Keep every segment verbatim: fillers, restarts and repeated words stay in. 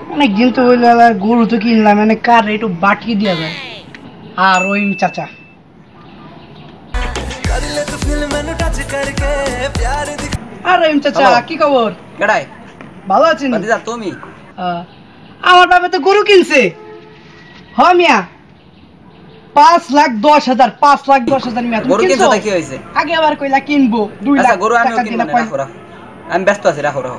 অনেকদিন তো হইলো গরু তো কিনলাম, মানে কার একটু বাটি দেওয়া যায়। আর ওই চাচা আর ওই চাচা কি খবর? কেডাই? ভালো আছেন? ভাতিজা তুমি? আমার বাবা তো গরু কিনছে। হ মিয়া, পাঁচ লাখ দশ হাজার পাঁচ লাখ দশ হাজার মিয়া। গরু কিনছো কি হয়েছে? আগে আবার কইলা কিনবো দুই লাখ। গরু আমিও কিনবো না, রাখো রাখো, আমি ব্যস্ত আছি, রাখো রাখো।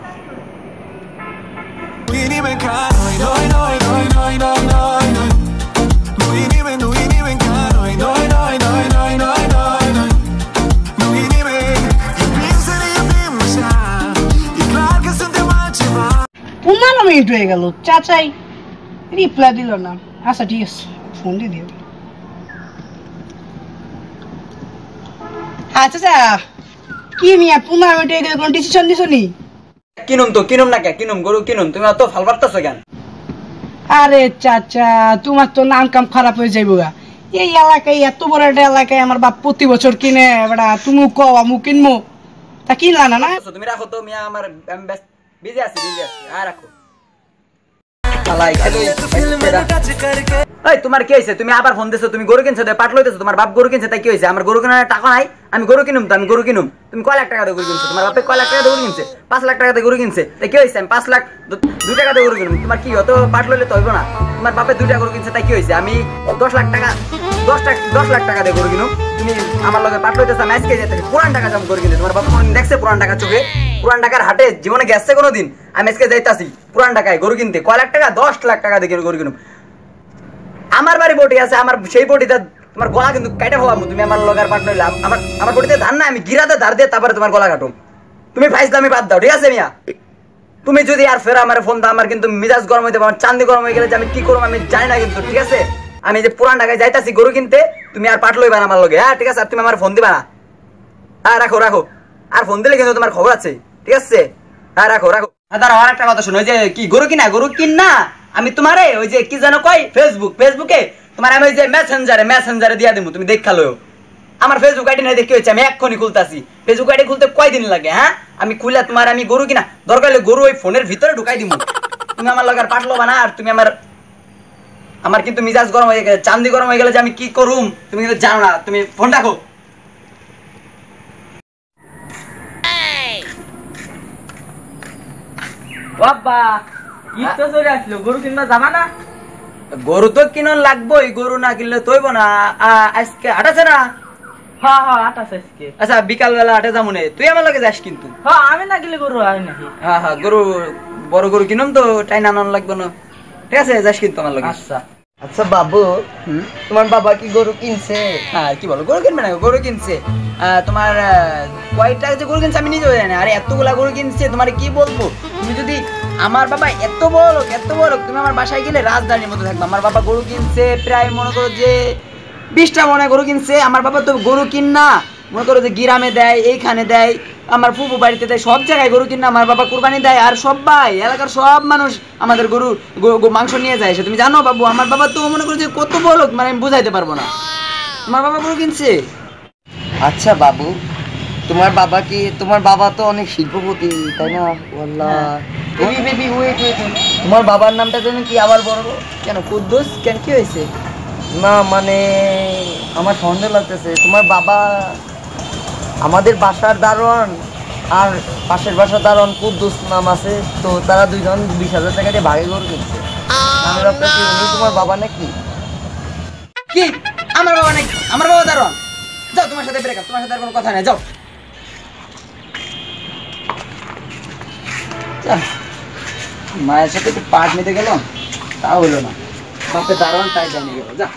পনেরো মিনিট হয়ে গেল, চাচাই রিপ্লাই দিল না। আচ্ছা ঠিক আছে, ফোন দিয়ে দিও। আচ্ছা চাচা, কি মিয়া পনেরো মিনিট হয়ে গেল, কোনো ডিসিশন দিছো নি? কিনুম তো কিনুম না কে, কিনুম গরু কিনুম, তুমি অত ফাল পারতাছো কেন? আরে চাচা, তোমার তো নাম কাম খারাপ হয়ে যাইব গা। এই এলাকায়, এত বড় একটা এলাকায় আমার বাপ প্রতি বছর কিনে, বেটা তুমি কও আমু কিনবো, তা কিনলা না না? তুমি রাখো তো মিয়া, আমার আমি ব্যস্ত, বিজি আছি বিজি আছি, আর রাখো। তোমার কি হয়েছে? তুমি আবার ফোন দিছো, তুমি গরু কিনছো, পাট লইতেছো, তোমার বাপ গরু কিনছে, তাই কি হয়েছে? আমার গরু কেনার টাকা নাই, আমি গরু কিনুম তো, আমি গরু কিনুম। তুমি কয় লাখ টাকা দিয়ে গরু কিনছো? তোমার বাপে কয় লাখ টাকা দিয়ে গরু কিনছে? পাঁচ লাখ টাকা দিয়ে গরু কিনছে, তাই কি হয়েছে? আমি পাঁচ লাখ দুই টাকা দিয়ে গরু কিনুম। তোমার কি হতো? পাট লইলে তো হইব না। তোমার বাপে দুইটা গরু কিনছে, তাই কি হয়েছে? আমি দশ লাখ টাকা দশ টাকা দশ লাখ টাকা দিয়ে গরু কিনুম। তুমি আমার লগে পাট লইতেছো, আমি আজকে যেতে পুরান টাকা দাম গরু কিনতে। তোমার বাপ কোনদিন দেখছে পুরান টাকা চোখে? পুরান টাকার হাটে জীবনে গেছে কোনোদিন? আমি আজকে যাইতাছি পুরান টাকায় গরু কিনতে। কয় লাখ টাকা? দশ লাখ টাকা দিয়ে গরু কিনুম। আমার বাড়ি বটি আছে, আমার সেই বটিতে তোমার গলা কিন্তু কাটা হওয়া। তুমি আমার লগার পাট নইলে আমার আমার বটিতে ধান না, আমি গিরাতে ধার দিয়ে তারপরে তোমার গলা কাটুম। তুমি ফাইজলামি বাদ দাও, ঠিক আছে মিয়া? তুমি যদি আর ফের আমার ফোন দাও, আমার কিন্তু মিজাজ গরম হইতে পারে, চান্দি গরম হয়ে গেলে যে আমি কি করবো আমি জানি না কিন্তু, ঠিক আছে? আমি যে পুরান ঢাকায় যাইতাছি গরু কিনতে, তুমি আর পাট লইবা না আমার লগে, হ্যাঁ ঠিক আছে? আর তুমি আমার ফোন দিবা না, হ্যাঁ রাখো রাখো। আর ফোন দিলে কিন্তু তোমার খবর আছে, ঠিক আছে? হ্যাঁ রাখো রাখো। হ্যাঁ দাঁড়াও, আর একটা কথা শোনো, ওই যে কি গরু কিনা গরু কিন না, আমি তোমারে ওই যে কি জানো কই ফেসবুক ফেসবুকে তোমার আমি ওই যে মেসেঞ্জারে মেসেঞ্জারে দিয়া দিমু, তুমি দেখা লও। আমার ফেসবুক আইডি নাই দেখি হয়েছে, আমি এক্ষুনি খুলতাছি। ফেসবুক আইডি খুলতে কয়দিন লাগে? হ্যাঁ আমি খুলে তোমার আমি গরু কিনা দরকার হলে গরু ওই ফোনের ভিতরে ঢুকাই দিমু। তুমি আমার লগে আর পাটলো না। আর তুমি আমার আমার কিন্তু মিজাজ গরম হয়ে গেছে, চান্দি গরম হয়ে গেলে যে আমি কি করুম তুমি কিন্তু জানো না। তুমি ফোন রাখো। বাবা কি তো চলে আসলো, গরু কিনবা যাবা না? গরু তো কিনন লাগবোই, গরু না কিনলে তৈব না। আজকে হাট আছে না? হ্যাঁ হ্যাঁ হাট আছে আজকে। আচ্ছা বিকাল বেলা হাটে যাবো নে, তুই আমার লগে যাস কিন্তু। হ্যাঁ আমি না গেলে গরু হয় নাকি? হ্যাঁ হ্যাঁ গরু বড় গরু কিনুম তো, টাইন আনন লাগবে না, ঠিক আছে? যাস কিন্তু আমার লগে। আচ্ছা আচ্ছা বাবু, তোমার বাবা কি গরু কিনছে? হ্যাঁ কি বলো, গরু কিনবে না? গরু কিনছে। তোমার কয়টা যে গরু কিনছে আমি নিজেও জানি না। আরে এতগুলা গরু কিনছে, তোমার কি বলবো? তুমি যদি আমার বাবা এত বড় লোক এত বড় লোক, তুমি আমার বাসায় গেলে রাজধানীর মতো থাকবে। আমার বাবা গরু কিনছে প্রায় মনে করো যে বিশটা মনে গরু কিনছে। আমার বাবা তো গরু কিন না, মনে করো যে গ্রামে দেয়, এইখানে দেয়, আমার ফুপু বাড়িতে দেয়, সব জায়গায় গরু কিনা আমার বাবা কুরবানি দেয়। আর সবাই এলাকার সব মানুষ আমাদের গরু মাংস নিয়ে যায়। সে তুমি জানো বাবু, আমার বাবা তো মনে করো যে কত বড় লোক, মানে আমি বুঝাইতে পারবো না। আমার বাবা গরু কিনছে। আচ্ছা বাবু, তোমার বাবা কি তোমার বাবা তো অনেক শিল্পপতি, তাই না? ওয়াল্লাহ, বেবি বেবি ওয়েট ওয়েট, তোমার বাবার নামটা যেন কি আবার বলবো? কেন কুদ্দুস? কেন কি হয়েছে? না মানে আমার সন্দেহ লাগতেছে, তোমার বাবা আমাদের বাসার দারোয়ান আর পাশের বাসার দারোয়ান কুদ্দুস নাম আছে, তো তারা দুইজন বিশ হাজার টাকা দিয়ে ভাগে গরু কিনছে। আমি ভাবতেছি উনি তোমার বাবা নাকি? কি আমার বাবা নাকি? আমার বাবা দারোয়ান? যাও, তোমার সাথে ব্রেকআপ, তোমার সাথে আর কোনো কথা নাই, যাও। মায়ের সাথে একটু পাট নিতে গেলাম, তা হলো না। বাপে দারোয়ান, তাই জানি গেল। যা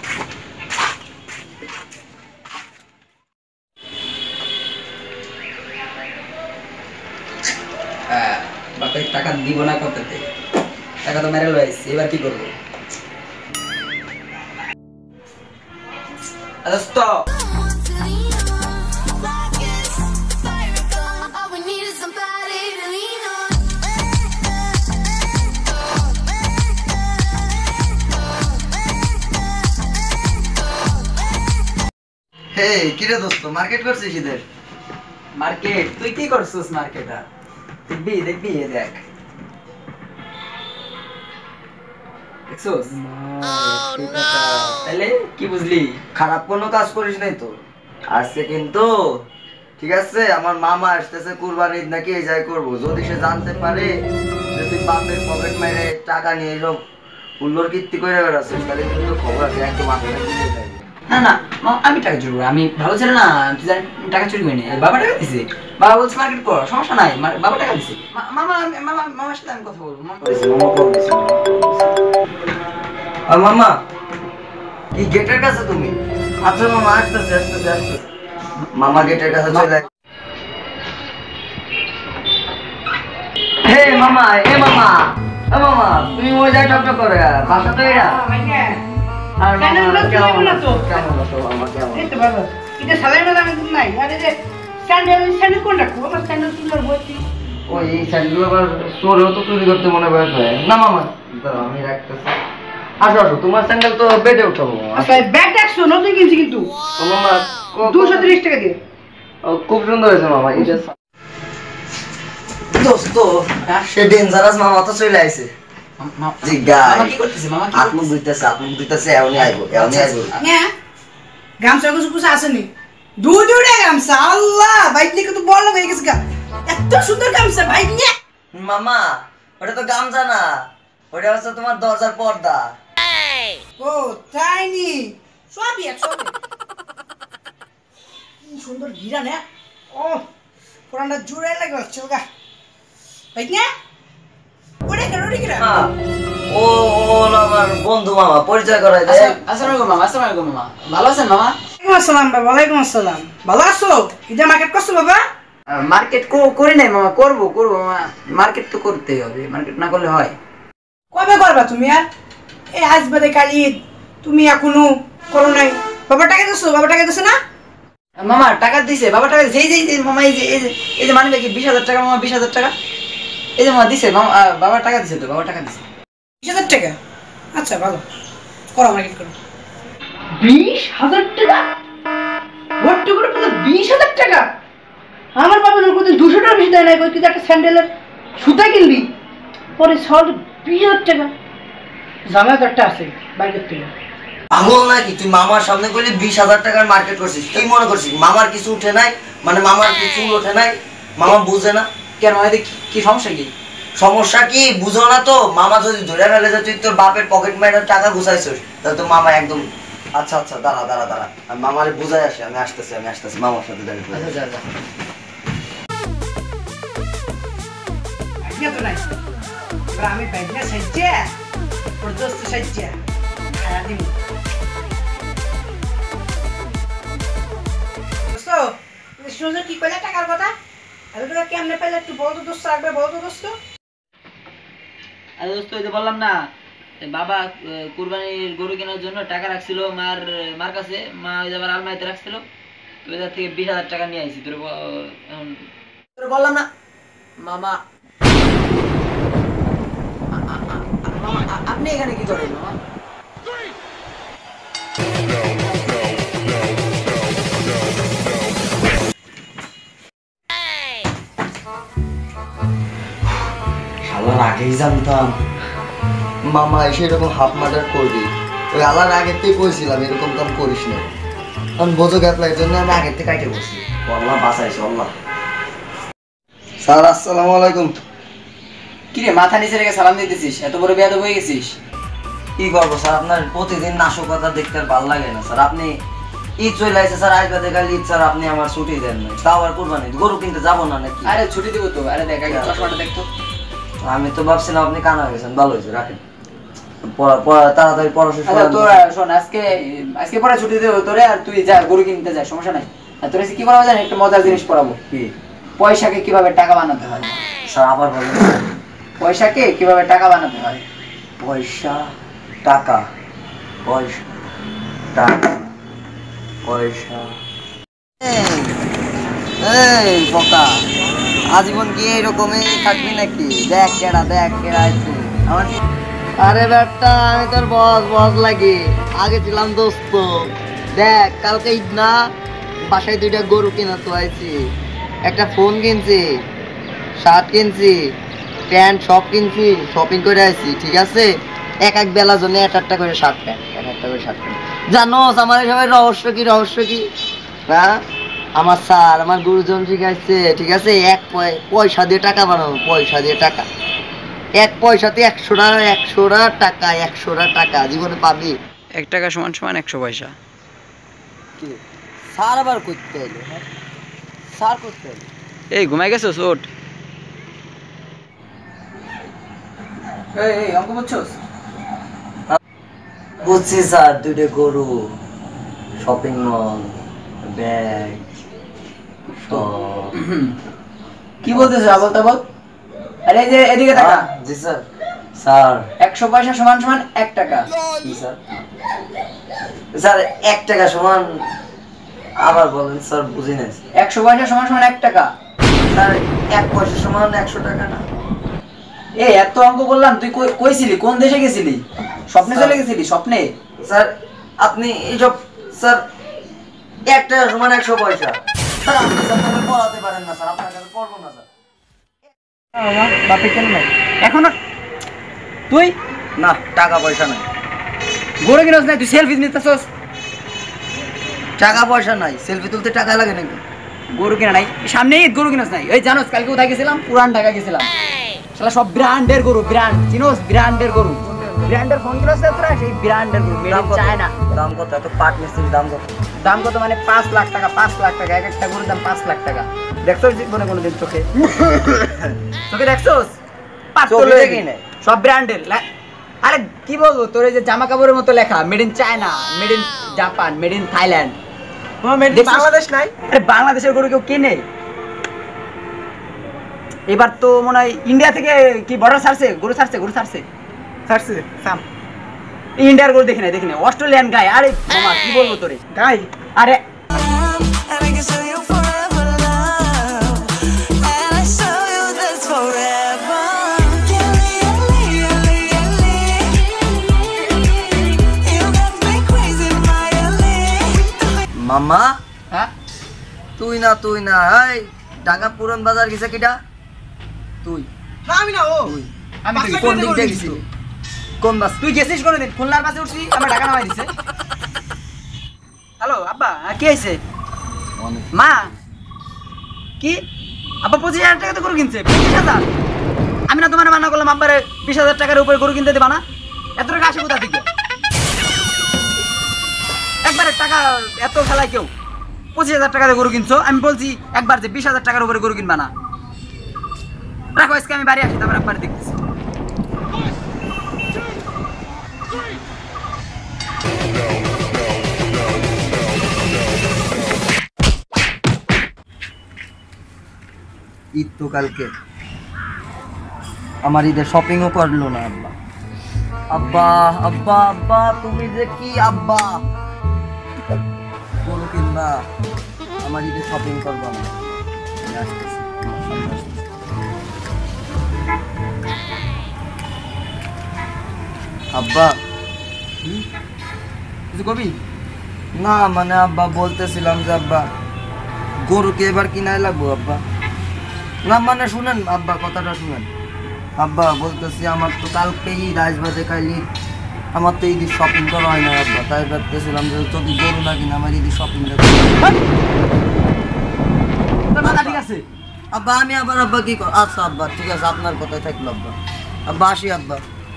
বাপের টাকা দিব না কততে, টাকা তো মেরে লইছি, এবার কি করবো? Stop. হে কিরে দোস্ত, মার্কেট করছিস ঈদের? মার্কেট? তুই কি করছিস মার্কেট? আর দেখবি দেখবি এ দেখ দেখছোস? তাহলে কি বুঝলি? খারাপ কোনো কাজ করিস নাই তো। আসছে কিন্তু ঠিক আছে, আমার মামা আসতেছে কুরবানি ঈদ নাকি এই যাই করবো, যদি সে জানতে পারে যে তুই বাপের পকেট মেরে টাকা নিয়ে এসব উল্লোর কীর্তি করে বেড়াচ্ছিস, তাহলে কিন্তু খবর আছে একদম মাথায় দিয়ে থাকবে। না না মা- আমি টাকা চুরি করি, আমি ভালো ছেলে না, তুই জানি টাকা চুরি করিনি। বাবা টাকা দিছে, বাবা বলছে মার্কেট কর, সমস্যা নাই, মা- বাবা টাকা দিছে। মা- মামা আমি- মামা মামার সাথে আমি কথা বলবো। মামা- বলেছে, মামা ফোন দিছে। আর মামা কি গেটের কাছে তুমি? আচ্ছা মামা আসতেছে আসতেছে আসতেছে। মামা গেটের কাছে চলে আয়। হে মামা, হে মামা, এ মামা তুমি ওই জায়গা টক করে বাসা তো এরা। আর মামা স্যান্ডেলগুলো কেমন তুলে না তো? আছো? কেমন আছো মামা, কেমন? এই তো বাবা, এটা সালাই মেলা আমি নাই। আরে যে স্যান্ডেল স্যান্ডেল কোনটা খুব আমার স্যান্ডেল তুলার বইছি। ওই এই স্যান্ডেল আবার চোরেও তো চুরি করতে মনে বয়স হয় না মামা। দাঁড়াও, আমি রাখতেছি। আসো আসো, তোমার স্যান্ডেল তো বেডে উঠাবো মামা। আচ্ছা ব্যাগ দেখছো নতুন কিনছি কিন্তু তো মামা ক- দুশো তিরিশ টাকা দিয়ে। ও, খুব সুন্দর হয়েছে মামা। এটা দোস্ত সে ডেঞ্জারাস মামা তো চলে আইছে। মা- মা- জি গাই মামা কি করতেছে? মামা কি আত্মুক দুইতেছে আত্মুক দুইতেছে এমনি আইবো এমনি আইবো। হ্যাঁ গামছা কিছু কিছু আসেনি, দু দুটা গামছা। আল্লাহ বাইক নিয়ে কত বড় হয়ে গেছে গা, এত সুন্দর গামছা বাইক নিয়ে। মামা ওটা তো গামছা না, ওটা হচ্ছে তোমার দরজার পর্দা। ও তাই নি, সবই এক সবই কি সুন্দর ঘিরা না। ও পুরানটা জুড়ে লাগে হচ্ছে গা বাইক নিয়ে। ওরে কেন ওরে কেন হ্যাঁ, ও ও হলো আমার বন্ধু মামা, পরিচয় করাই দে। আসসালাম- আসসালামু আলাইকুম মামা, আসসালামু আলাইকুম মামা। ভালো আছেন মামা? ওয়ালাইকুম আসসালাম বাবা। ওয়ালাইকুম আসসালাম, ভালো আছো? ঈদে মার্কেট করছো বাবা? আহ, মার্কেট কো- করি নাই মামা, করবো করবো মামা, মার্কেট তো করতেই হবে, মার্কেট না করলে হয়? কবে করবা তুমি? আর এই আজ বাদে কাল ঈদ, তুমি এখনো করো নাই। বাবা টাকা দিছো? বাবা টাকা দিছো না? মামা টাকা দিছে, বাবা টাকা দিছে। এই যে এই যে মামা, এই যে এই যে এই যে মানি ব্যাগে বিশ হাজার টাকা মামা, বিশ হাজার টাকা এই যে মামা দিছে। মামা আহ, বাবা টাকা দিছে তো, বাবা টাকা দিছে। বিশ হাজার টাকা? আচ্ছা ভালো, করো মার্কেট করো। বিশ হাজার টাকা ভর্তি করে পেলে বিশ হাজার টাকা? আমার বাবা যখন কোনদিন দুশো টাকা বেশি দেয় না, কিন্তু একটা স্যান্ডেলের সুতা কিনবি পরে সব বিশ হাজার টাকা। জামাত একটা আছে বাইকের থেকে। পাগল নাকি তুই? মামার সামনে করলে বিশ হাজার টাকার মার্কেট করছিস, কি মনে করছিস মামার কিছু উঠে নাই? মানে মামার কিছু উঠে নাই, মামা বুঝে না। কেন মামা, এতে কি- কি সমস্যা কি? সমস্যা কি বুঝো না তো? মামা যদি ধরে ফেলে যে তুই তোর বাপের পকেট মেরে টাকা ঘুষাইছিস, তাহলে তো মামা একদম। আচ্ছা আচ্ছা দাঁড়া দাঁড়া দাঁড়া, আমি মামারে বুঝাই আসি, আমি আসতেছি আমি আসতেছি মামার সাথে দাঁড়িয়ে পড়ি। আচ্ছা যা যা। আইডিয়া তো নাই। এবার আমি বাইকটা সাইজে তোর দোস্ত সাইজে খায়া দিব। দোস্ত তুমি শুনছো কি কইলে টাকার কথা? এত টাকা কেমনে পাইলে একটু বলতো দোস্ত, একবার বলতো দোস্ত। আরে দোস্ত, ওই যে বললাম না, এই বাবা আহ, কুরবানির গরু কেনার জন্য টাকা রাখছিল মার মার কাছে, মা ওই যে আবার আলমারিতে রাখছিল, তো ওইটার থেকে বিশ হাজার টাকা নিয়ে আইছি। তোর ব- এখন তোরে বললাম না মামা, আ- আ- আ- মামা, আ- আপনি এখানে কি করেন মামা? শালার আগেই জানতাম মামা এসে এরকম হাফ মার্ডার করবি। ওই আলার আগের থেকে কইছিলাম এরকম কাম করিস না, কারণ বোঝো গ্যাপলার জন্য আমি আগের থেকে কাইটে বসি। আল্লাহ বাঁচাইছে আল্লাহ। স্যার আসসালামু আলাইকুম। কি রে মাথা নিচে রেখে সালাম দিতেছিস? এত বড় বেয়াদব হয়ে গেছিস? কি করবো স্যার, আপনার প্রতিদিন নাশকতা দেখতে আর ভালো লাগে না স্যার। আপনি ঈদ চলে আসছে স্যার, আজ বাদে কাল ঈদ স্যার, আপনি আমার ছুটি দেন না, তাও আর কুরবানি গরু কিনতে যাবো না নাকি? আরে ছুটি দিব তো। আরে দেখ আগে চশমাটা দেখতো। আমি তো ভাবছিলাম আপনি কানা হয়ে গেছেন, ভালো হয়েছে রাখেন। পড়া পড়া তাড়াতাড়ি পড়াশোনা আচ্ছা তোরা শোন, আজকে আজকে পরে ছুটি দেবো তোরে, আর তুই যা গরু কিনতে যা, সমস্যা নাই। আর তোর কি করাবো জানি? একটা মজার জিনিস পড়াবো। কি পয়সাকে কিভাবে টাকা বানাতে হয়। স্যার আবার বলেন। পয়সাকে কিভাবে টাকা বানাতে হয়। পয়সা টাকা পয়সা টাকা পয়সা। এই পোকা, আজীবন কি এরকমই থাকবি নাকি? দেখ কেডা দেখ কেডা আইছে আমার। আরে বেটা আমি তোর বস বস লাগি, আগে ছিলাম দোস্ত। দেখ কালকে ঈদ না, বাসায় দুইটা গরু কিনা তো আইছি, একটা ফোন কিনছি, শার্ট কিনছি, প্যান্ট সব কিনছি, শপিং করে আইছি। ঠিক আছে, এক এক বেলা জন্য এক একটা করে শার্ট প্যান্ট এক একটা করে শার্ট প্যান্ট জানো আমার সবাই রহস্য কি রহস্য কি হ্যাঁ আমার স্যার আমার গুরুজন শিখাইছে ঠিক আছে এক পয়সা দিয়ে টাকা বানাবো পয়সা দিয়ে টাকা এক পয়সাতে একশোটা একশোটা টাকা একশোটা টাকা জীবনে পাবি এক টাকা সমান সমান একশো পয়সা কি স্যার আবার করতে এলো হ্যাঁ স্যার করতে এলো এই ঘুমাই গেছো ওঠ এই এই অঙ্ক বুঝছস বুঝছি স্যার দুইটা গরু শপিং মল ব্যাগ কি বলতেছ আবল তাবল আরে এই যে এদিকে টাকা জি স্যার স্যার একশো পয়সা সমান সমান এক টাকা কি স্যার স্যার এক টাকা সমান আবার বলেন স্যার বুঝি নাই একশো পয়সা সমান সমান এক টাকা স্যার এক পয়সা সমান একশো টাকা না এই এত অঙ্ক বললাম তুই কই কইছিলি কোন দেশে গেছিলি স্বপ্নে চলে গেছিলি স্বপ্নে স্যার আপনি এইসব স্যার এক টাকা সমান একশো পয়সা স্যার আপনি স্যার তবে পড়াতে পারেন না স্যার আপনার কাছে পড়বো না স্যার আমার বাপে কেন নাই এখনো তুই না টাকা পয়সা নাই গরু কিনস নাই তুই সেলফি নিতেছস টাকা পয়সা নাই সেলফি তুলতে টাকা লাগে নাকি গরু কিনা নাই সামনে ঈদ গরু কিনস নাই ওই জানোস কালকে কোথায় গেছিলাম পুরান ঢাকা গেছিলাম শালা সব ব্র্যান্ডের গরু ব্র্যান্ড চিনোস ব্র্যান্ডের গরু ব্র্যান্ডের ফোন কিনস তোরা সেই ব্র্যান্ডের গরু মেড ইন চায়না দাম কত এত পাট মিস্ত্রির দাম কত দাম কত মানে পাঁচ লাখ টাকা পাঁচ লাখ টাকা এক একটা গরুর দাম পাঁচ লাখ টাকা দেখছস জীবনে কোনোদিন চোখে চোখে দেখছস চোখে দেখি নাই। সব ব্র্যান্ডের আরে কি বলবো তোর এই যে জামা কাপড়ের মতো লেখা made in China made in Japan made in Thailand Bangladesh নাই আরে বাংলাদেশের গরু কেউ কেনে এবার তো মনে হয় ইন্ডিয়া থেকে কি বর্ডার ছাড়ছে গরু ছাড়ছে গরু ছাড়ছে ছাড়ছে সাম ইন্ডিয়ার গরু দেখি না দেখি না অস্ট্রেলিয়ান গাই আরে মামা কি বলবো তোরে গাই আরে মামা হ্যাঁ তুই না তুই না এই ঢাকা পুরান বাজার গেছে কিটা তুই না আমি না ও তুই আমি তো কোন দিক দিয়ে গেছিস কোন বাস তুই গেছিস কোনোদিন খুলনার বাসে উঠছি আমার ঢাকা নামাই দিছে হ্যালো আব্বা আহ, কি হয়েছে মা কি আব্বা পঁচিশ হাজার টাকা তো গরু কিনছে পঁচিশ হাজার আমি না তোমার মানা করলাম আব্বারে বিশ হাজার টাকার উপরে গরু কিনতে দেবা না এত টাকা আসে কোথা থেকে একবারে টাকা এত ফেলায় কেউ পঁচিশ হাজার টাকা দিয়ে গরু কিনছো আমি বলছি একবার যে বিশ হাজার টাকার উপরে গরু কিনবা না রাখো আজকে আমি বাড়ি আসি তারপর একবার দেখতেছি ঈদ তো কালকে আমার ঈদের শপিংও করলো না আব্বা আব্বা আব্বা আব্বা তুমি যে কি আব্বা গরু কিনবা আমার ঈদের শপিং করবো না আমি আসতেছি, আমার সামনে আসতেছি। আব্বা কিছু কবি না মানে আব্বা বলতেছিলাম যে আব্বা গরুকে এবার কিনাই লাগবো আব্বা না মানে শুনেন আব্বা কথাটা শুনেন আব্বা বলতেছি আমার তো কালকে ঈদ আসবে যে কাল ঈদ আমার তো ঈদের শপিং করা হয় না আব্বা তাই ভাবতেছিলাম যে যদি গরু না কিনা আমার ঈদের শপিং তোর মাথা ঠিক আছে আব্বা আমি আবার আব্বা কি কর আচ্ছা আব্বা ঠিক আছে আপনার কথাই থাকলো আব্বা আব্বা আসি আব্বা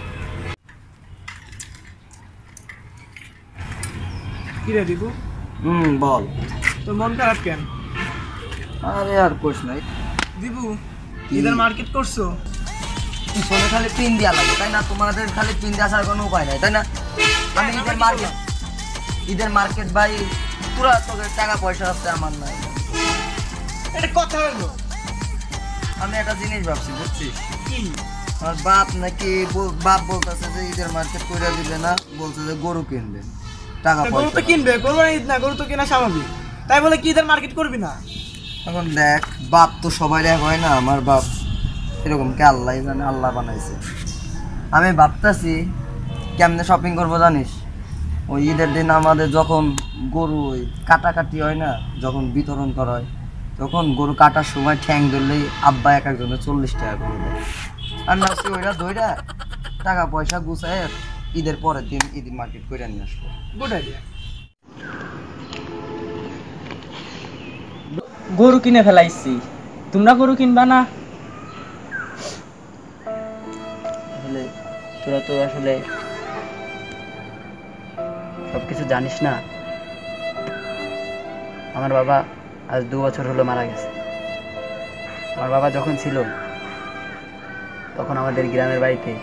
কি রে দিবু হুম বল তোর মন খারাপ কেন আরে আর কোশ নাই দিবু ঈদের মার্কেট করছো পিছনে খালি পিন দেওয়া লাগে তাই না তোমাদের খালি পিন দিয়ে আসার কোনো উপায় নাই তাই না আমি ঈদের মার্কেট ঈদের মার্কেট ভাই পুরা তোদের টাকা পয়সা আছে আমার নাই এটা কথা হলো আমি একটা জিনিস ভাবছি বুঝছিস কি আমার বাপ নাকি বল- বাপ বলতেছে যে ঈদের মার্কেট করে দিবে না বলছে যে গরু কিনবে টাকা গরু তো পয়সা কিনবে গরু ঈদ না গরু তো কেনা স্বাভাবিক তাই বলে কি ঈদের মার্কেট করবি না এখন দেখ বাপ তো সবাই এক হয় না আমার বাপ এরকম কে আল্লাহ জানে আল্লাহ বানাইছে আমি ভাবতেছি কেমনে শপিং করবো জানিস ওই ঈদের দিন আমাদের যখন গরু ওই কাটাকাটি হয় না যখন বিতরণ করা হয় তখন গরু কাটার সময় ঠ্যাং ধরলেই আব্বা এক একজনের চল্লিশ টাকা করে দেয় আর না ওইটা ধইরা টাকা পয়সা গুছায় ঈদের পরের দিন ঈদ মার্কেট করে নিয়ে আসবো। Good idea. গরু কিনে ফেলাইছি, তোমরা গরু কিনবা না? আসলে তোরা তো আসলে সবকিছু জানিস না। আমার বাবা আজ দু বছর হলো মারা গেছে। আমার বাবা যখন ছিল তখন আমাদের গ্রামের বাড়িতে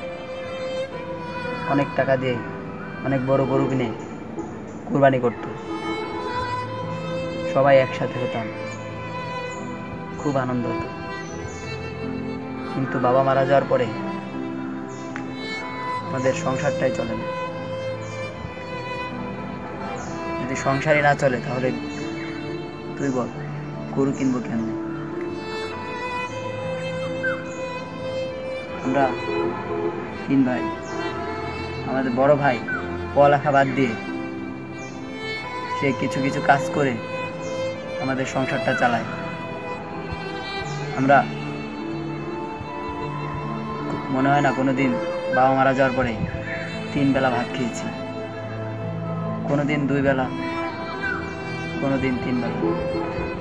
অনেক টাকা দিয়ে অনেক বড় গরু কিনে কুরবানি করত। সবাই একসাথে হতাম, খুব আনন্দ হতো। কিন্তু বাবা মারা যাওয়ার পরে আমাদের সংসারটাই চলে না। যদি সংসারই না চলে তাহলে তুই বল গরু কিনবো কেন? আমরা তিন ভাই, আমাদের বড় ভাই পড়ালেখা বাদ দিয়ে সে কিছু কিছু কাজ করে আমাদের সংসারটা চালায়। আমরা মনে হয় না কোনোদিন বাবা মারা যাওয়ার পরে তিন বেলা ভাত খেয়েছি, কোনোদিন দুই বেলা, কোনোদিন তিন বেলা।